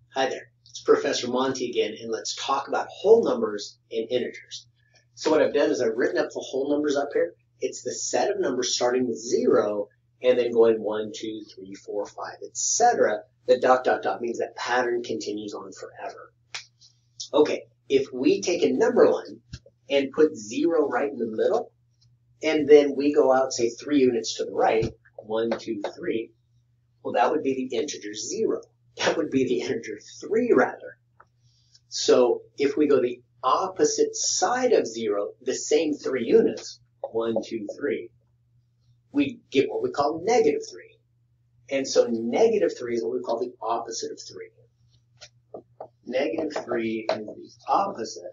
Hi there, it's Professor Monty again, and let's talk about whole numbers and integers. So what I've done is I've written up the whole numbers up here. It's the set of numbers starting with 0 and then going 1, 2, 3, 4, 5, etc. The dot, dot, dot means that pattern continues on forever. Okay, if we take a number line and put 0 right in the middle, and then we go out, say, 3 units to the right, 1, 2, 3, well, that would be the integer 0. That would be the integer 3, rather. So if we go the opposite side of 0, the same 3 units, 1, 2, 3, we get what we call negative 3. And so negative 3 is what we call the opposite of 3. Negative 3 is the opposite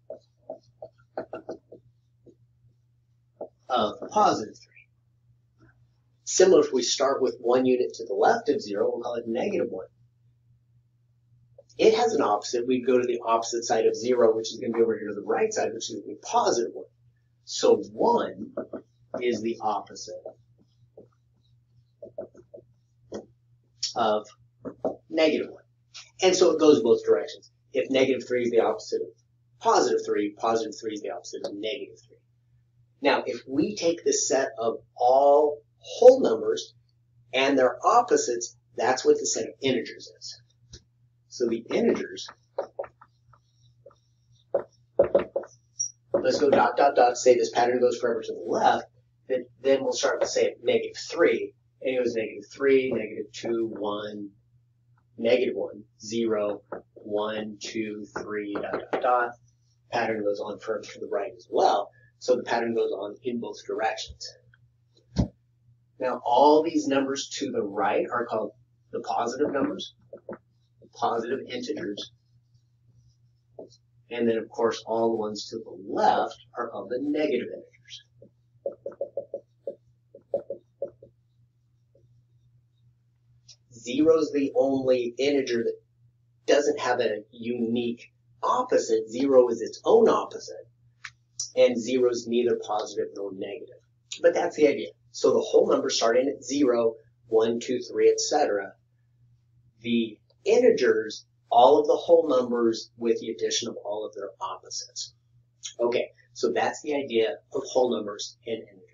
of positive 3. Similar, if we start with 1 unit to the left of 0, we'll call it negative 1. It has an opposite. We'd go to the opposite side of 0, which is going to be over here to the right side, which is going to be positive 1. So 1 is the opposite of negative 1. And so it goes both directions. If negative 3 is the opposite of positive 3 is the opposite of negative 3. Now, if we take the set of all whole numbers and their opposites, that's what the set of integers is. So the integers, let's go dot, dot, dot, say this pattern goes forever to the left, then we'll start with, say, negative 3, and it goes negative 3, negative 2, 1, negative 1, 0, 1, 2, 3, dot, dot, dot. Pattern goes on forever to the right as well, so the pattern goes on in both directions. Now, all these numbers to the right are called the positive numbers, positive integers. And then, of course, all the ones to the left are called the negative integers. Zero is the only integer that doesn't have a unique opposite. 0 is its own opposite. And 0 is neither positive nor negative. But that's the idea. So the whole number starting at 0, 1, 2, 3, etc. The integers, all of the whole numbers with the addition of all of their opposites. Okay, so that's the idea of whole numbers and integers.